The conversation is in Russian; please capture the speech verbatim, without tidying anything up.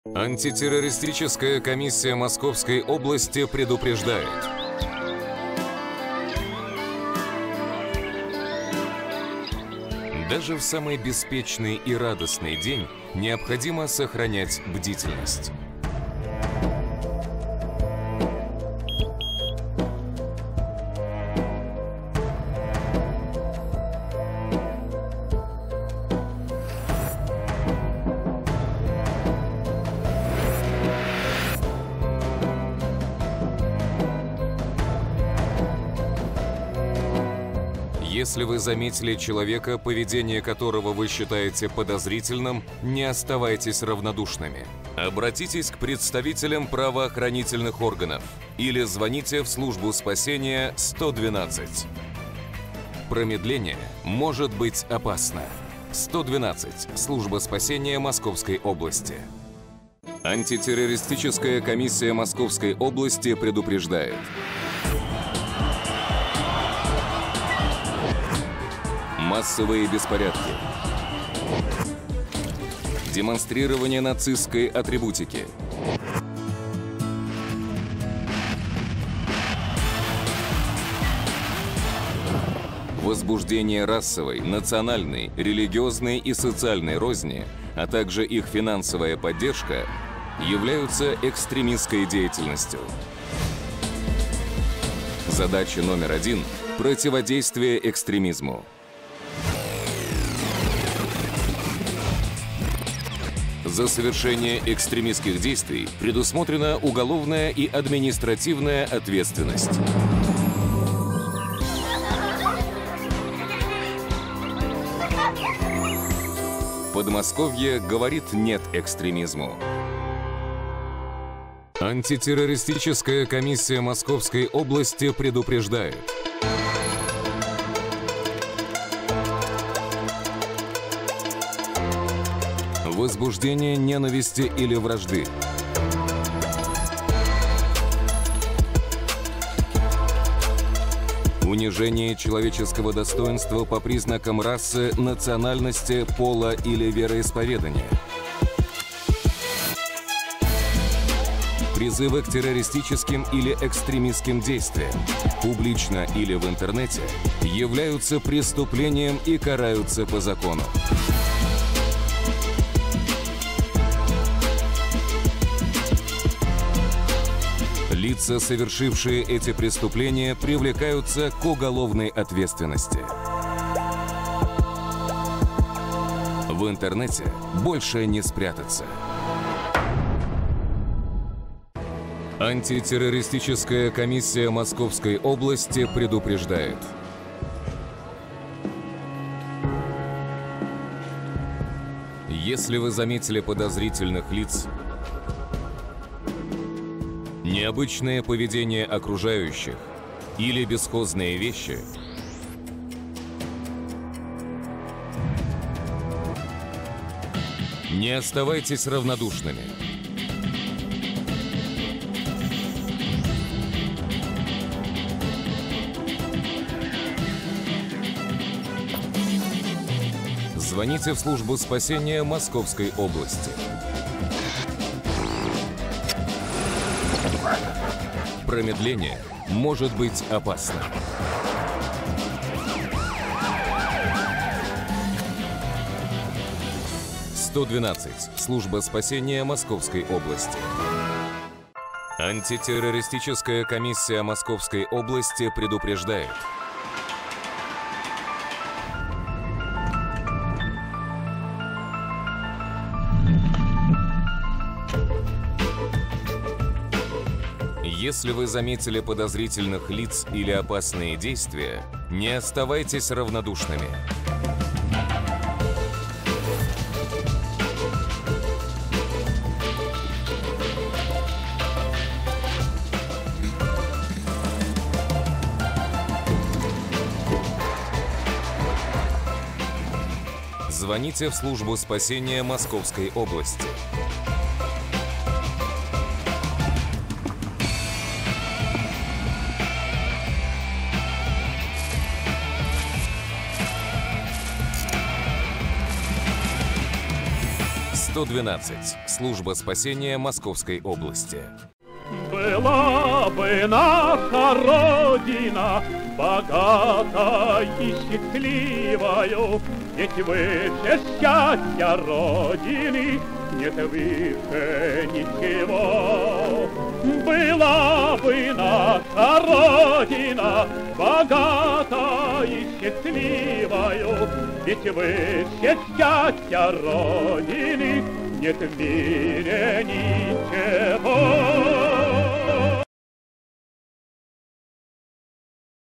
Антитеррористическая комиссия Московской области предупреждает. Даже в самый беспечный и радостный день необходимо сохранять бдительность. Если вы заметили человека, поведение которого вы считаете подозрительным, не оставайтесь равнодушными. Обратитесь к представителям правоохранительных органов или звоните в службу спасения сто двенадцать. Промедление может быть опасно. сто двенадцать. Служба спасения Московской области. Антитеррористическая комиссия Московской области предупреждает. Массовые беспорядки, демонстрирование нацистской атрибутики, возбуждение расовой, национальной, религиозной и социальной розни, а также их финансовая поддержка являются экстремистской деятельностью. Задача номер один – противодействие экстремизму. За совершение экстремистских действий предусмотрена уголовная и административная ответственность. Подмосковье говорит «нет» экстремизму. Антитеррористическая комиссия Московской области предупреждает. Возбуждение ненависти или вражды. Унижение человеческого достоинства по признакам расы, национальности, пола или вероисповедания. Призывы к террористическим или экстремистским действиям, публично или в интернете, являются преступлением и караются по закону. Лица, совершившие эти преступления, привлекаются к уголовной ответственности. В интернете больше не спрятаться. Антитеррористическая комиссия Московской области предупреждает. Если вы заметили подозрительных лиц, необычное поведение окружающих или бесхозные вещи, не оставайтесь равнодушными. Звоните в службу спасения Московской области. Промедление может быть опасно. сто двенадцать. Служба спасения Московской области. Антитеррористическая комиссия Московской области предупреждает. Если вы заметили подозрительных лиц или опасные действия, не оставайтесь равнодушными. Звоните в службу спасения Московской области. сто двенадцать. Служба спасения Московской области. Была бы наша Родина богатой и счастливою, ведь выше счастья Родины нет выше ничего. Была бы наша Родина богатой и счастливою, ведь выше счастья Родины нет в мире ничего.